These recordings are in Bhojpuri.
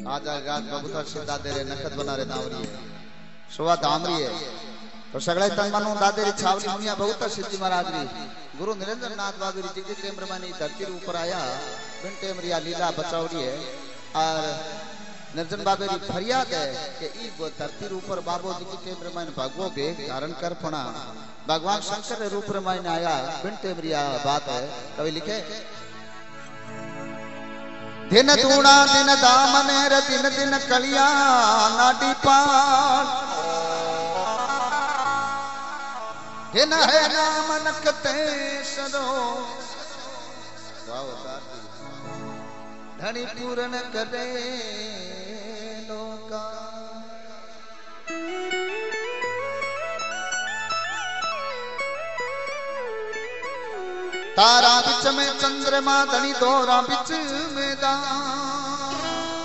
आज कबूतर सीधा दे रे नखत बना रे दावरी है सुवा दामरी है तो सगळे तन मानो दादेरी छावली दुनिया बहुत सिद्धि महाराज री गुरु निरंजन नाथ बाबू जी के कैमरामैन धरती ऊपर आया बिन टेमरिया लीला बचावरी है और निर्जन बाबे री फरियाद है कि ई धरती ऊपर बाबू जी के कैमरामैन भगवो बेग धारण कर पना भगवान शंकर रे रूप में आया बिन टेमरिया बात है कवि लिखे दिन दूना दिन दामने रे दिन दिन कलिया नाडी पान दिन है नाम नकते सरो धनी पूर्ण करे लोका तारा बिच में चंद्रमा धनी दोरा बिच में दान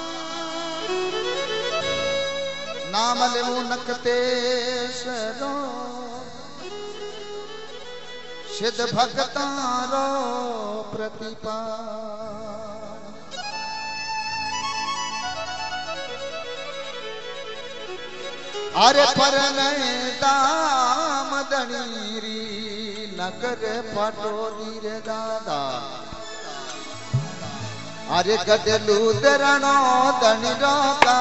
नाम लेवो नकते सरो सिद्ध भक्तारो प्रतिपा अरे पर दाम दनीरी नगर पटोरी रे दादा अरे गडलू दरणो दणिरो का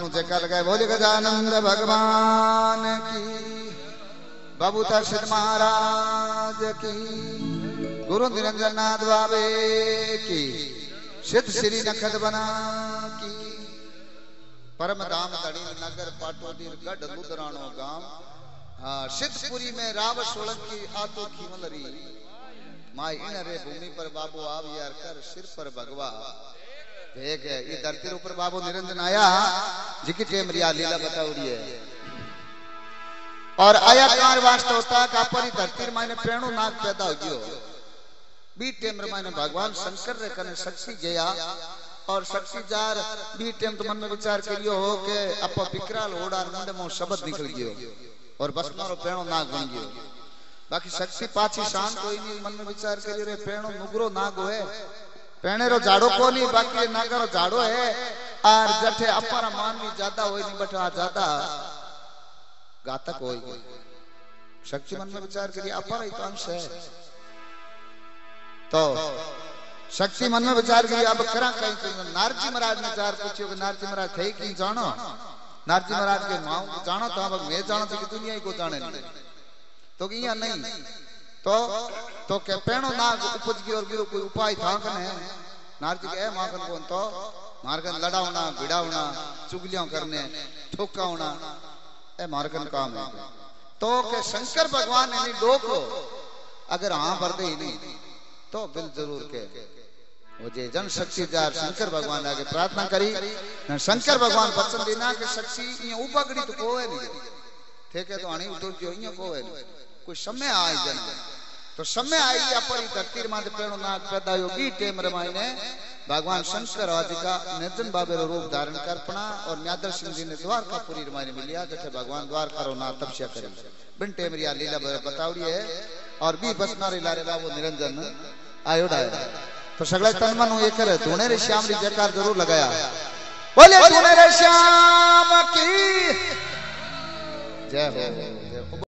मनु जयकार लगाए बोले गजानंद भगवान की, बाबूता सिद्ध महाराज की, गुरु निरंजन नाथ बाबे की, सिद्ध श्री नखत बना की, परम धाम धड़ी नगर पाटोदीर गढ़ लुधराणो गांव, सिद्धपुरी में राव सोलंकी आतो खीमलरी, माई इन रे भूमि पर बाबू आव यार कर सिर पर भगवा। एक है ये धरती ऊपर बाबू निरंजन आया जिकी टेम रिया लीला बताउड़ी है और आया कार वास्तव होता का पर धरती माने प्रेणु नाग पैदा हो गयो बी टेम माने भगवान शंकर रे कने शक्ति गया और शक्ति जार बी टेम तो मन में विचार करियो हो के अपा विकराल ओड़ा मुंड में शब्द निकल गयो और बस मारो प्रेणु नाग बन गयो। बाकी शक्ति पाछी शांत कोई नहीं मन में विचार करियो रे प्रेणु नुगरो नाग होए पेणेरो झाड़ो को नहीं बाकी नागरो झाड़ो है और जठे अपारा मानवी ज्यादा होई नहीं बट आ ज्यादा घातक होई। शक्ति मन में विचार करिए अपारा ही तो अंश है तो शक्ति मन में विचार करिए अब करा कहीं नारजी महाराज ने चार पूछियो कि नारजी महाराज थे कि जानो नारजी महाराज के मां जानो तो अब मैं जानो तो कि दुनिया ही को जाने नहीं तो कि यहाँ नहीं तो के पेणो नाग उपज की और गिरो कोई उपाय था कने नारजी के माखन कौन तो मारकन लड़ावना भिड़ावना चुगलियां करने ठोकावना ए मारकन काम है तो के शंकर भगवान ने डोको अगर हां भर दे ही नहीं तो बिल जरूर के वो जे जन शक्ति जार शंकर भगवान आगे प्रार्थना करी न शंकर भगवान वचन देना के शक्ति ये उपगड़ी तो कोई नहीं ठीक है तो आनी उठो जो ये कोई कोई समय आए जन तो समय आई अपरी धरती मां प्रेणु नाग पैदा होगी टेम रमाई भगवान शंकर आज का निर्जन बाबे रो रूप धारण करपना और न्यादर सिंह जी ने द्वारकापुरी रमाई मिलिया जठे भगवान द्वारका रो ना तपस्या करी बिन टेम रिया लीला बतावड़ी है और बी बसनारी लारे बाबू निरंजन आयोडा है तो सगळे तन मन एक करे धुने रे श्याम री जयकार जरूर लगाया बोले धुने रे श्याम की जय हो।